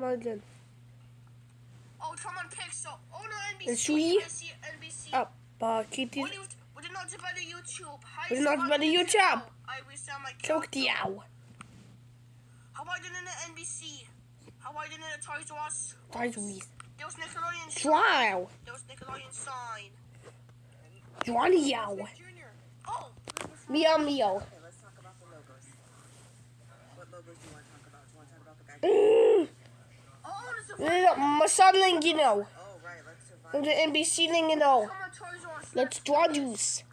Mal dyan. Oh, come on, Pixel. Oh, no, NBC. NBC? NBC. Bakit Oh, we did not about the YouTube. We did not about the YouTube. I will sell my Choke the owl. How about in the NBC? How about in the Toys R Us? Toys R Us. There was Nickelodeon Trial. There was Nickelodeon sign. Johnny Owl. Oh. Meow meow. Okay, let's talk about the logos. What logos do you want to talk about? Do you want to talk about the guy? Oh, Masan lang, you know. Oh, right, let's survive. The NBC lang, you know. Come on, Toys R Us. Let's draw juice.